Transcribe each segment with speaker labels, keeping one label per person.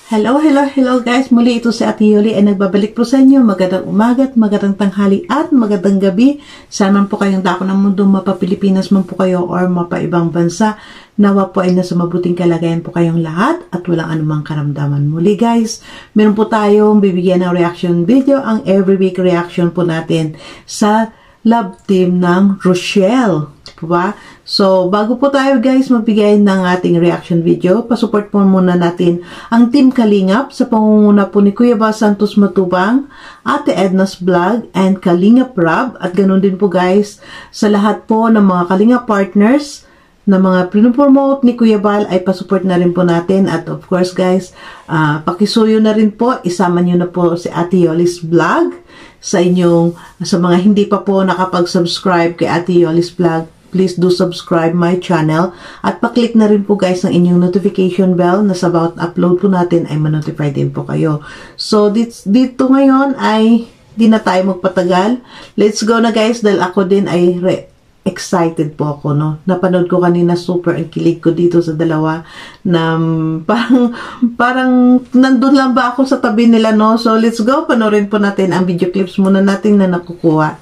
Speaker 1: Hello, hello, hello guys! Muli ito si Ate Yoli ay nagbabalik po sa inyo. Magandang umaga, magandang tanghali at magandang gabi. Saan man po kayong dako ng mundo, mapa-Pilipinas man po kayo or mapa-ibang bansa, nawa po ay nasa mabuting kalagayan po kayong lahat at walang anumang karamdaman. Muli guys, meron po tayong bibigyan ng reaction video, ang every week reaction po natin sa love team ng Rochelle. Diba? So, bago po tayo guys magbigay ng ating reaction video, pasupport po muna natin ang Team Kalingap sa pangunguna po ni Kuya Bal Santos Matubang, Ate Edna's Vlog, and Kalingap Rob. At ganun din po guys, sa lahat po ng mga Kalingap partners na mga pinopromote ni Kuya Bal ay pasupport na rin po natin. At of course guys, pakisuyo na rin po, isama nyo na po si Ate Yoli's Vlog sa mga hindi pa po nakapag-subscribe kay Ate Yoli's Vlog. Please do subscribe my channel at pa-click na rin po guys ng inyong notification bell na sa bawat upload po natin ay ma-notify din po kayo. So dito ngayon ay di na tayo magpatagal. Let's go na guys dahil ako din ay excited po ako, no. Napanood ko kanina, super ang kilig ko dito sa dalawa na parang nandun lang ba ako sa tabi nila, no. So let's go, panoorin po natin ang video clips muna natin na nakukuha.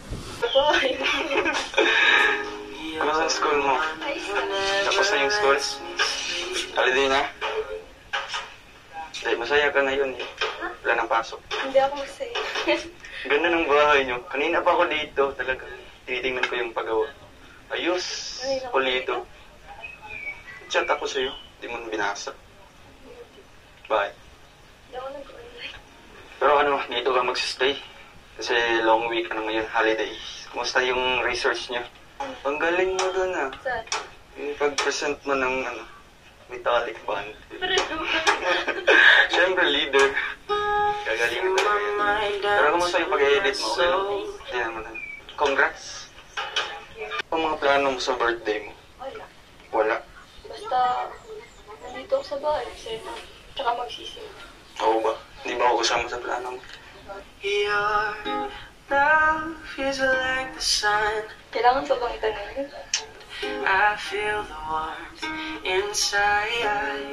Speaker 2: School mo. Tapos na yung school. Holiday na. Dahil masaya ka na yun eh. Wala nang pasok.
Speaker 3: Hindi ako masaya.
Speaker 2: Ganda ng bahay nyo. Kanina pa ako dito. Talaga. Tinitingnan ko yung pagawa. Ayos. Pulito. Chat ako sa'yo. Di mo binasa. Bye.
Speaker 3: Hindi ako nag-online.
Speaker 2: Pero ano, dito ka magsistay. Kasi long week ano ngayon, holiday. Kumusta yung research nyo? Ang galing mo dun ah.
Speaker 3: Saan?
Speaker 2: Yung pag-present mo ng metallic band.
Speaker 3: Pero
Speaker 2: Siyempre, leader. Gagalingan talaga yan. Pero kumusta yung pag-edit mo? Okay lang? Hindi naman na. Congrats. Ang mga plano mo sa birthday mo?
Speaker 3: wala.
Speaker 2: Wala.
Speaker 3: Basta, nandito ako sa bahay. Tsaka magsising.
Speaker 2: Oo ba? Hindi ba ako kasama sa plano mo?
Speaker 4: Your love is like the sun.
Speaker 3: Kailangan pa bang itanong yun?
Speaker 4: I feel the warmth inside.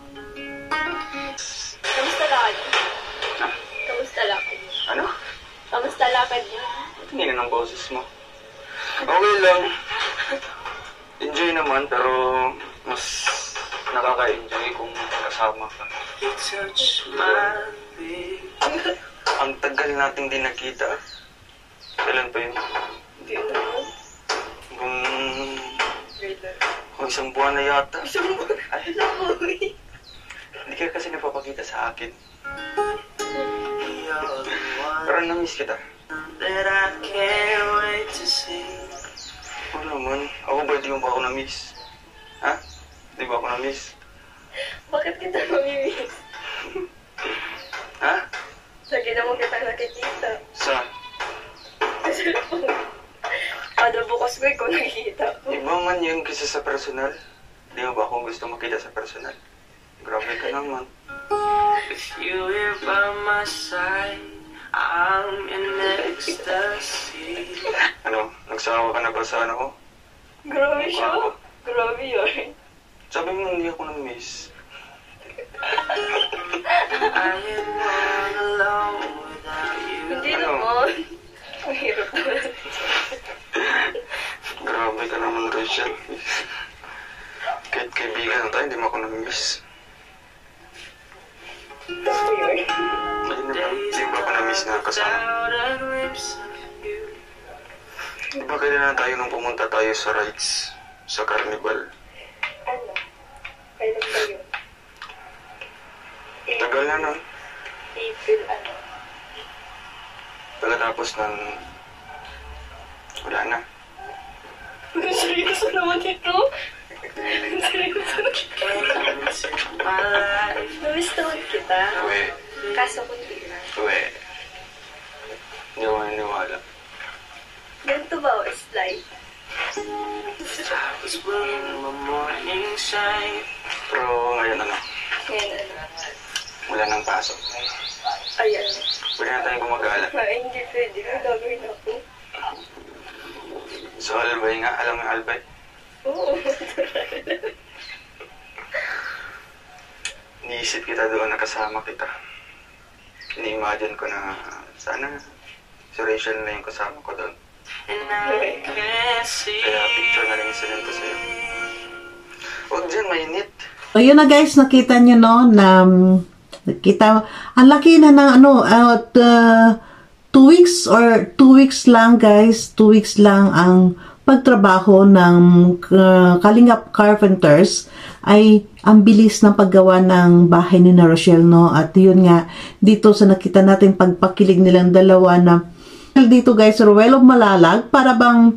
Speaker 3: Kamusta lakad niyo?
Speaker 2: Ha?
Speaker 3: Kamusta lakad niyo?
Speaker 2: Ano?
Speaker 3: Kamusta lakad niyo?
Speaker 2: Tingnan ng boses mo. Okay lang. Enjoy naman, pero mas nakaka-enjoy kung kasama ka.
Speaker 4: You touch my lips.
Speaker 2: Ang tagal nating di nakita. Kailan pa yun?
Speaker 3: Hindi ko naman.
Speaker 2: Kung isang buwan na yata.
Speaker 3: Isang buwan?
Speaker 2: Ay, hindi ka kasi napapakita sa akin.
Speaker 4: You're the
Speaker 2: Pero
Speaker 4: one
Speaker 2: na-miss kita.
Speaker 4: that I can't wait to see.
Speaker 2: Oo naman. Ako ba di mo pa ako na-miss? Ha? Di ba ako na-miss?
Speaker 3: Bakit kita mamimiss?
Speaker 2: Ha?
Speaker 3: Lagi naman kita nakikita.
Speaker 2: Saan?
Speaker 3: Kasi kada bukas ko ikaw nakikita ko.
Speaker 2: Iba man yun kasi sa personal. Di mo ba ako gusto makita sa personal? Grabe ka naman.
Speaker 4: With you here by my side, I'm in ecstasy.
Speaker 2: Ano? Nagsawa ka na ba sa ano ko?
Speaker 3: Grabe siya. Grabe yun.
Speaker 2: Sabi mo hindi ako na-miss.
Speaker 4: I am all alone without you.
Speaker 3: Hindi
Speaker 2: Ano?
Speaker 3: naman. Ang hirap naman.
Speaker 2: Grabe ka naman, Rachel. Kahit kaibigan na tayo, hindi mo ako na-miss.
Speaker 3: Weird.
Speaker 2: Hindi ba ako na-miss na kasama?
Speaker 4: Without a glimpse of you.
Speaker 2: Di ba kailan tayo nung pumunta tayo sa rides? Sa carnival?
Speaker 3: Ano? Kailan ba yun?
Speaker 2: Tagal na nun.
Speaker 3: April ano?
Speaker 2: Pagkatapos ng... Wala na.
Speaker 3: Seryoso naman ito? Seryoso na kita.
Speaker 4: Into my life.
Speaker 3: Namiss naman kita.
Speaker 2: Uwe.
Speaker 3: Kaso kundi lang.
Speaker 2: Uwe. Hindi ako naniniwala.
Speaker 3: Ganito ba o is life?
Speaker 4: I was wearing my morning shine.
Speaker 2: Pero ngayon ano,
Speaker 3: Ngayon ano?
Speaker 2: wala nang pasok.
Speaker 3: Ayan.
Speaker 2: Pwede na tayong gumagala.
Speaker 3: Ay, hindi pwede. May gagawin ako.
Speaker 2: So, Albay nga. Alam mo yung Albay?
Speaker 3: Oo.
Speaker 2: Iniisip kita doon, nakasama kita. Ini-imagine ko na sana si Rachel na yung kasama ko doon. Kaya picture na lang yung sinend ko sa'yo. Huwag dyan, mainit.
Speaker 1: So yun na guys, nakita nyo no, na nakita, ang laki na ng 2 weeks or 2 weeks lang guys, 2 weeks lang ang pagtrabaho ng Kalingap Carpenters ay ang bilis ng paggawa ng bahay ni na Rochelle, no? At yun nga, dito sa nakita natin pagpakilig nilang dalawa na dito guys, Ruel of Malalag, para bang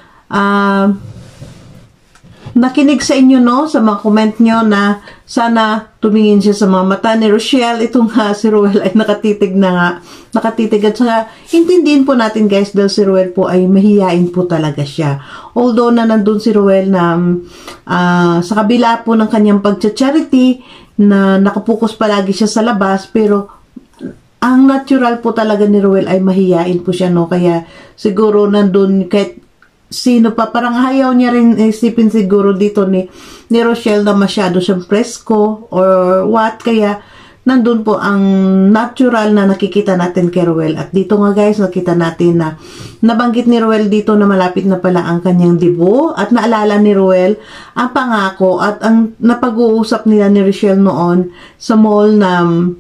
Speaker 1: nakinig sa inyo, no? Sa mga comment nyo na sana tumingin siya sa mga mata ni Rochelle. Ito nga, si Ruel ay nakatitig na nga. Nakatitig at saka, intindihin po natin guys, dahil si Ruel po ay mahihain po talaga siya. Although na nandun si Ruel na sa kabila po ng kanyang pagcha-charity, na nakapokus palagi siya sa labas, pero ang natural po talaga ni Ruel ay mahihain po siya, no? Kaya siguro nandun kahit sino pa, parang ayaw niya rin isipin siguro dito ni Rochelle na masyado siyang presko or what, kaya nandun po ang natural na nakikita natin kay Ruel. At dito nga guys, nakita natin na nabanggit ni Ruel dito na malapit na pala ang kanyang debut, at naalala ni Ruel ang pangako at ang napag-uusap nila ni Rochelle noon sa mall na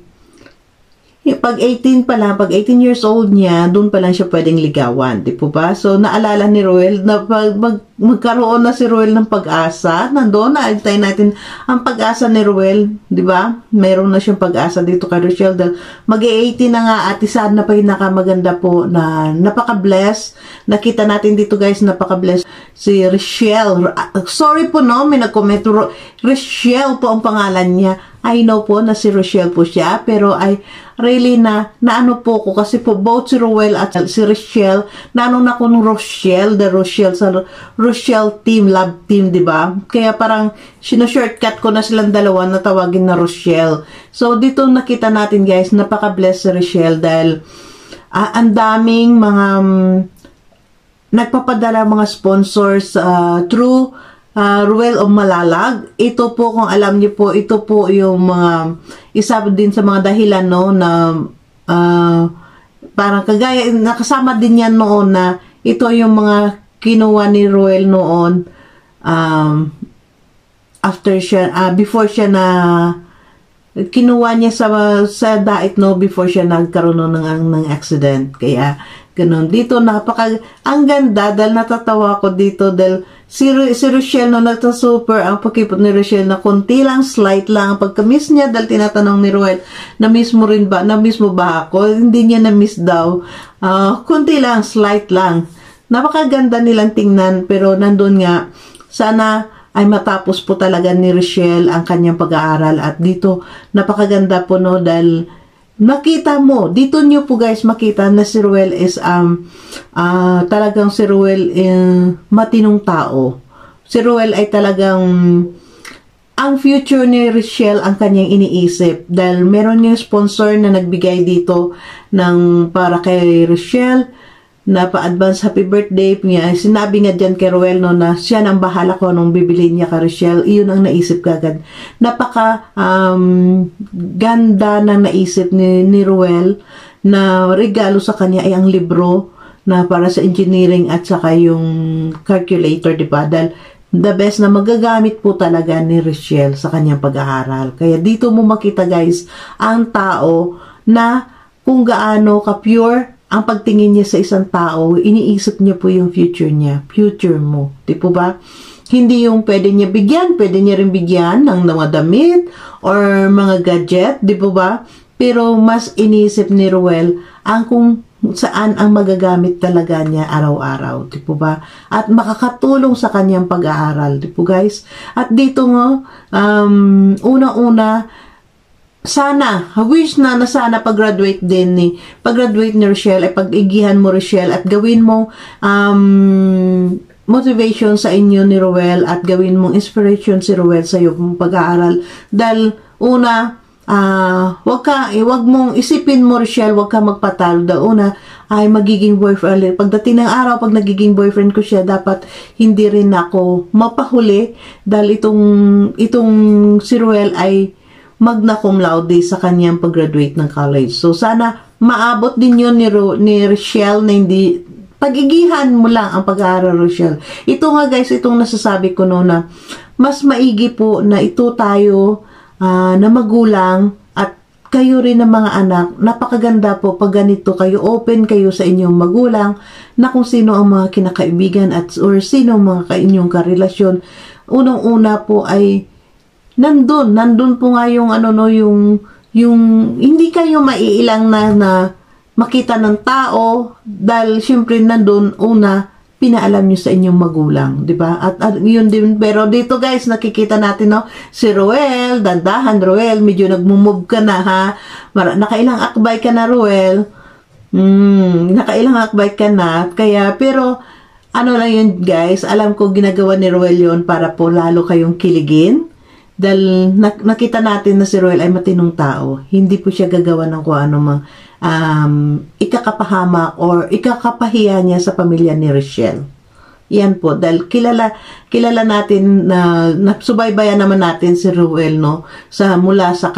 Speaker 1: pag 18 pa lang, pag 18 years old niya, doon pa lang siya pwedeng ligawan, di po ba? So, naalala ni Ruel na pag magkaroon na si Ruel ng pag-asa, nandoon na, antayin natin ang pag-asa ni Ruel, di ba? Mayroon na siyang pag-asa dito kay Rochelle dahil mag-18 na nga, at isa na pinakamaganda po na napaka-bless. Nakita natin dito guys, napaka-bless si Rochelle. Sorry po no, may nag-comment, Rochelle po ang pangalan niya. I know po na si Rochelle po siya, pero ay really na ano po ko, kasi po both si Ruel at si Rochelle, naano na ko ng Rochelle, the Rochelle sa Rochelle team, love team, di ba? Kaya parang shortcut ko na silang dalawa na tawagin na Rochelle. So dito nakita natin guys, napaka-bless si Rochelle dahil ang daming mga nagpapadala mga sponsors through Ruel of Malalag. Ito po, kung alam niyo po, ito po yung mga isa din sa mga dahilan, no, na parang kagaya, nakasama din yan noon na ito yung mga kinuha ni Ruel noon after siya, before siya na kinuha niya sa diet, no, before siya nagkaroon ng accident. Kaya ganun. Dito ang ganda dahil natatawa ko dito dahil si Rochelle, no, super ang pagkipot ni Rochelle na konti lang, slight lang ang pagka-miss niya dahil tinatanong ni Ruel, na-miss mo rin ba? Na-miss mo ba ako? Hindi niya na-miss daw. Konti lang, slight lang. Napakaganda nilang tingnan, pero nandun nga, sana ay matapos po talaga ni Rochelle ang kanyang pag-aaral. At dito, napakaganda po, no, dahil nakita mo, dito nyo po guys makita na si Ruel is talagang si Ruel matinong tao. Si Ruel ay talagang ang future ni Rochelle ang kanyang iniisip dahil meron yung sponsor na nagbigay dito ng para kay Rochelle na pa-advance happy birthday niya. Sinabi nga dyan kay Ruel, no, na siya nang bahala ko nung bibili niya kay Rochelle. Iyon ang naisip kagad. Napaka ganda ng naisip ni Ruel na regalo sa kanya ay ang libro na para sa engineering at saka yung calculator, di ba? Dahil the best na magagamit po talaga ni Rochelle sa kanyang pag-aaral. Kaya dito mo makita guys ang tao na kung gaano ka-pure ang pagtingin niya sa isang tao, iniisip niya po yung future niya. Future mo. Di po ba? Hindi yung pwede niya bigyan, pwede niya rin bigyan ng mga damit or mga gadget, di po ba? Pero mas iniisip ni Ruel ang kung saan ang magagamit talaga niya araw-araw, di po ba? At makakatulong sa kanyang pag-aaral, di po guys? At dito nga, una-una, sana, wish na sana pag-graduate ni Rochelle, ay pag-igihan mo Rochelle at gawin mo motivation sa inyo ni Ruel at gawin mong inspiration si Ruel sa iyong pag-aaral. Dahil una, wag mong isipin mo Rochelle, wag ka magpatalo. Dahil una, ay magiging boyfriend. Pagdating ng araw, pag nagiging boyfriend ko siya, dapat hindi rin ako mapahuli dahil itong si Ruel ay magna cum laude sa kanyang pag-graduate ng college. So, sana maabot din yun ni Rochelle na hindi, pagigihan mo lang ang pag-aaral, Rochelle. Ito nga guys, itong nasasabi ko no na mas maigi po na ito tayo na magulang at kayo rin ng mga anak, napakaganda po pag ganito kayo, open kayo sa inyong magulang na kung sino ang mga kinakaibigan at or sino ang mga inyong karelasyon. Unang-una po ay nandun po nga yung yung hindi kayo maiilang na makita ng tao dahil syempre nandun una pinaalam nyo sa inyong magulang, di ba? At yun din, pero dito guys, nakikita natin, no? Si Ruel, dandahan, Ruel, medyo nagmumove ka na, ha? Nakailang akbay ka na, Ruel. Nakailang akbay ka na. Kaya, pero, ano lang yun, guys, alam ko ginagawa ni Ruel yun para po lalo kayong kiligin. Dahil nakita natin na si Ruel ay matinong tao. Hindi po siya gagawa ng kung ano mang ikakapahama or ikakapahiya niya sa pamilya ni Rochelle. Yan po. Dahil kilala natin na subaybayan naman natin si Ruel, no? Mula sa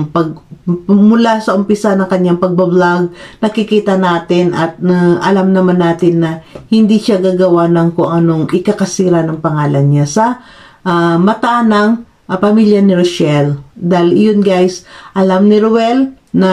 Speaker 1: umpisa ng kanyang pagbablog, nakikita natin at alam naman natin na hindi siya gagawa ng kung anong ikakasira ng pangalan niya sa mata ng pamilya ni Rochelle. Dahil yun guys, alam ni Ruel na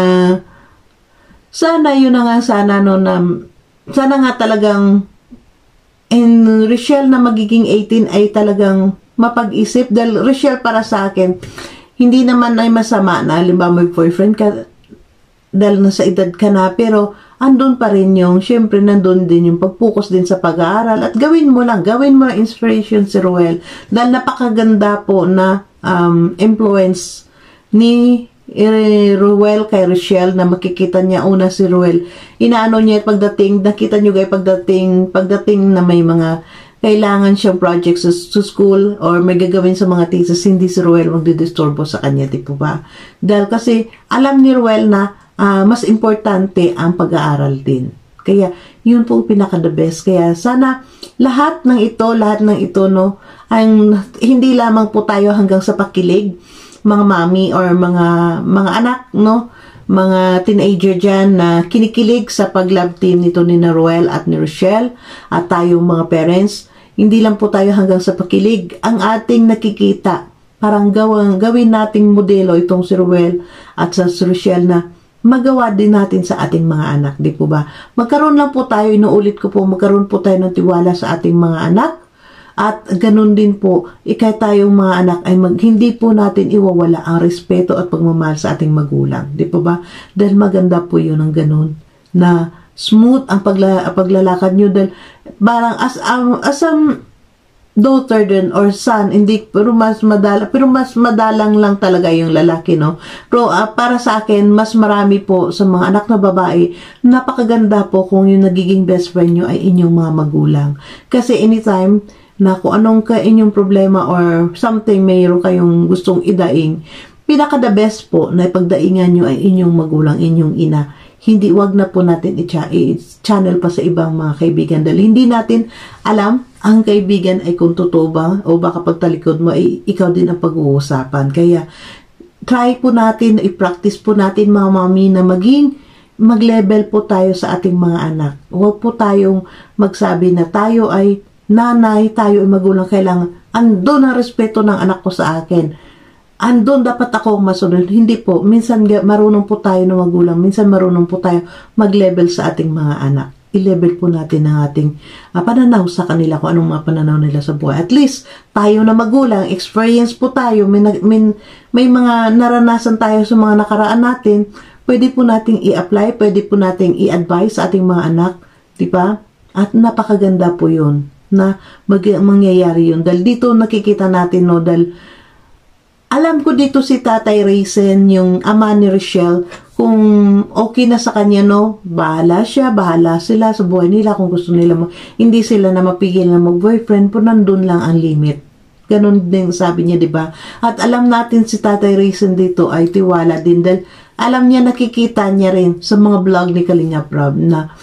Speaker 1: sana yun na nga sana sana nga talagang Rochelle na magiging 18 ay talagang mapag-isip. Dahil Rochelle para sa akin, hindi naman ay masama na halimbawa may boyfriend ka dahil nasa edad ka na, pero andun pa rin yung, syempre nandun din yung pag-focus din sa pag-aaral at gawin mo lang inspiration si Ruel dahil napakaganda po na influence ni Ruel kay Rochelle na makikita niya una si Ruel. Inaano niya pagdating, nakita niyo guys pagdating na may mga kailangan siyang projects sa school or may gagawin sa mga thesis, hindi si Ruel magdidisturbo sa kanya, di po ba? Dahil kasi alam ni Ruel na mas importante ang pag-aaral din. Kaya yun po pinaka-the best. Kaya sana lahat ng ito no, hindi lamang po tayo hanggang sa pakilig, mga mami or mga anak, no, mga teenager dyan na kinikilig sa pag-love team nito ni Ruel at ni Rochelle at tayong mga parents, hindi lang po tayo hanggang sa pakilig. Ang ating nakikita, parang gawin nating modelo itong si Ruel at sa Rochelle na magawa din natin sa ating mga anak, di po ba? Magkaroon lang po tayo, inuulit ko po, magkaroon po tayo ng tiwala sa ating mga anak. At ganun din po, tayong mga anak ay hindi po natin iwawala ang respeto at pagmamahal sa ating magulang. Di po ba? Dahil maganda po yun ang ganun. Na smooth ang paglalakad nyo. Dahil parang as daughter din or son, hindi, pero mas madalang lang talaga yung lalaki, no? Pero para sa akin, mas marami po sa mga anak na babae, napakaganda po kung yung nagiging best friend nyo ay inyong mga magulang. Kasi anytime na kung anong inyong problema or something mayroon kayong gustong idaing, pinaka the best po na ipagdaingan nyo ay inyong magulang, inyong ina. Wag na po natin i-channel pa sa ibang mga kaibigan dahil hindi natin alam ang kaibigan ay kung totoo ba o baka pagtalikod mo ay ikaw din ang pag-uusapan. Kaya try po natin, i-practice po natin mga mami na mag-level po tayo sa ating mga anak. Huwag po tayong magsabi na tayo ay nanay, tayo ay magulang, kailangan andun ang respeto ng anak ko sa akin. Andun dapat ako masunod. Hindi po. Minsan marunong po tayo ng magulang. Minsan marunong po tayo mag-level sa ating mga anak. I-level po natin ang ating pananaw sa kanila kung anong mga pananaw nila sa buhay. At least, tayo na magulang, experience po tayo. May mga naranasan tayo sa mga nakaraan natin. Pwede po nating i-apply, pwede po nating i-advise sa ating mga anak. Diba? At napakaganda po yun na mangyayari yun. Dahil dito nakikita natin, no, dahil alam ko dito si Tatay Raisin, yung ama ni Rochelle, kung okay na sa kanya, no, bahala siya, bahala sila sa buhay nila kung gusto nila hindi sila na mapigil na mag-boyfriend, po nandun lang ang limit. Ganon din sabi niya, diba? At alam natin si Tatay Raisin dito ay tiwala din dahil alam niya, nakikita niya rin sa mga vlog ni Kalinga Prab na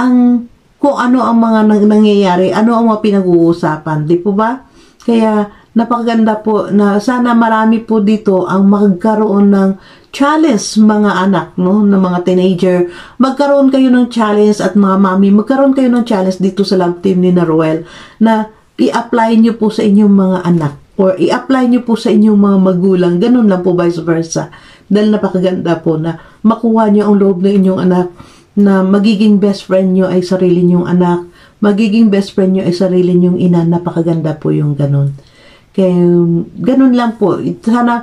Speaker 1: kung ano ang mga nangyayari, ano ang mga pinag-uusapan, di po ba? Kaya napakaganda po na sana marami po dito ang magkaroon ng challenge mga anak, no, ng mga teenager. Magkaroon kayo ng challenge at mga mami, magkaroon kayo ng challenge dito sa love team ni Ruel na i-apply nyo po sa inyong mga anak or i-apply nyo po sa inyong mga magulang. Ganun lang po, vice versa. Dahil napakaganda po na makuha nyo ang loob ng inyong anak na magiging best friend nyo ay sarili nyong anak, magiging best friend nyo ay sarili nyong ina. Napakaganda po yung ganun. Kaya ganun lang po. Sana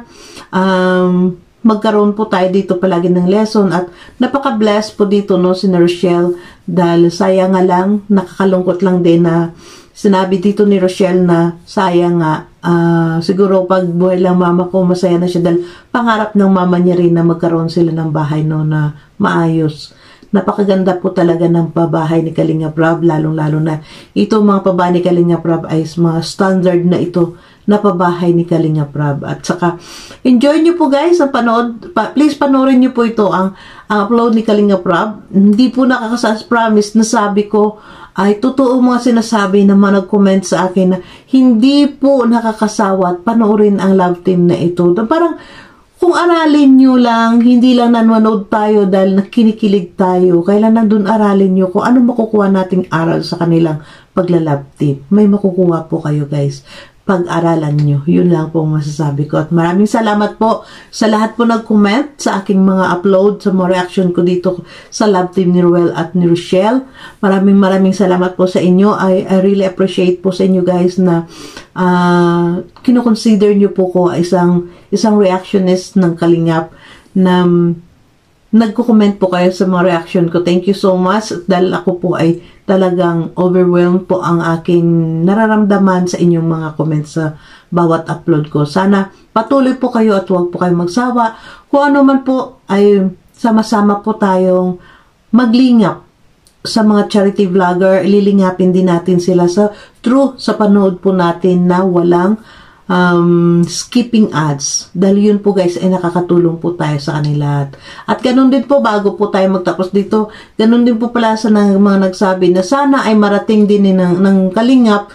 Speaker 1: magkaroon po tayo dito palagi ng lesson at napaka-bless po dito, no, si Rochelle, dahil sayang nga lang, nakakalungkot lang din na sinabi dito ni Rochelle na sayang nga, siguro pag buhay lang mama ko, masaya na siya dahil pangarap ng mama niya rin na magkaroon sila ng bahay, no, na maayos. Napakaganda po talaga ng pabahay ni Kalinga Prab, lalong-lalo na ito mga pabahay ni Kalinga Prab ay mga standard na ito na pabahay ni Kalinga Prab. At saka, enjoy nyo po guys ang panood. Please panoorin nyo po ito, ang upload ni Kalinga Prab. Hindi po nakakasas, promise, nasabi ko, ay totoo mga sinasabi na mga nag-comment sa akin na hindi po nakakasawa at panoorin ang love team na ito. Parang, kung aralin nyo lang, hindi lang nanonood tayo dahil nakinikilig tayo, kailan nandun aralin nyo kung ano makukuha nating aral sa kanilang paglalove team. May makukuha po kayo guys. Pag-aralan nyo. Yun lang po masasabi ko. At maraming salamat po sa lahat po nag-comment sa aking mga upload, sa mga reaction ko dito sa love team ni Ruel at ni Rochelle. Maraming salamat po sa inyo. I really appreciate po sa inyo guys na kinoconsider nyo po ko isang reactionist ng Kalingap na nagko-comment po kayo sa mga reaction ko. Thank you so much dahil ako po ay talagang overwhelmed po ang aking nararamdaman sa inyong mga comments sa bawat upload ko. Sana patuloy po kayo at huwag po kayo magsawa. Kung ano man po ay sama-sama po tayong maglingap sa mga charity vlogger. Ililingapin din natin sila sa panood po natin na walang skipping ads. Dahil yun po guys ay nakakatulong po tayo sa kanila. At ganun din po bago po tayo magtapos dito, ganun din po pala sa mga nagsabi na sana ay marating din ng Kalingap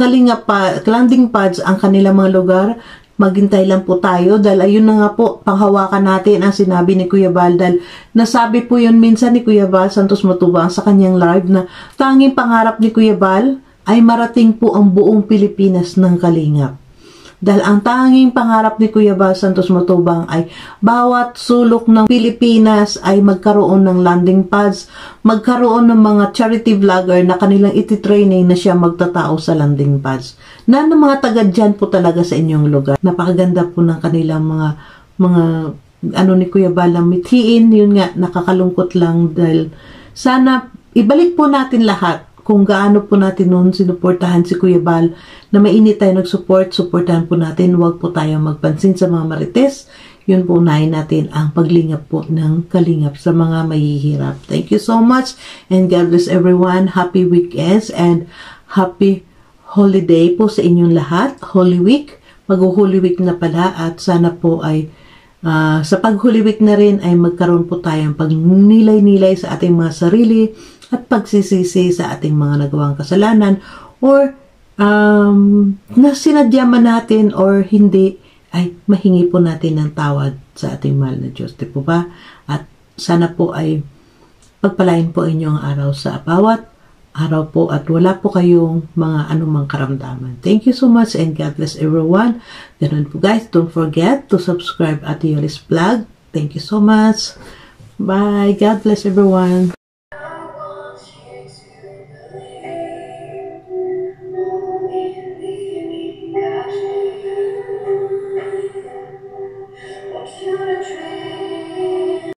Speaker 1: landing pads ang kanilang mga lugar. Maghintay lang po tayo dahil ayun na nga po, panghawakan natin ang sinabi ni Kuya Val dahil nasabi po yun minsan ni Kuya Val Santos Matubang sa kanyang live na tanging pangarap ni Kuya Val ay marating po ang buong Pilipinas ng Kalingap. Dahil ang tanging pangarap ni Kuya Val Santos Matubang ay bawat sulok ng Pilipinas ay magkaroon ng landing pads, magkaroon ng mga charity vlogger na kanilang ititraining na siya magtatao sa landing pads. Na ng mga taga dyan po talaga sa inyong lugar. Napakaganda po ng kanilang mga ni Kuya Val ang mithiin. Yun nga, nakakalungkot lang dahil sana ibalik po natin lahat kung gaano po natin noon sinuportahan si Kuya Val na mainit tayo supportahan po natin. Huwag po tayo magpansin sa mga marites. Yun po, unahin natin ang paglingap po ng Kalingap sa mga mahihirap. Thank you so much and God bless everyone. Happy weekends and happy holiday po sa inyong lahat. Holy Week. Mag-Holy Week na pala at sana po ay sa pag-Holy Week na rin ay magkaroon po tayong pagnilay-nilay sa ating mga sarili at pagsisisi sa ating mga nagawang kasalanan or na sinadya man natin or hindi ay mahingi po natin ng tawad sa ating mahal na Diyos. Di po ba? At sana po ay pagpalain po inyong araw sa bawat araw po at wala po kayong mga anumang karamdaman. Thank you so much and God bless everyone. Ganun po guys, don't forget to subscribe at Yoli's Vlog. Thank you so much. Bye. God bless everyone.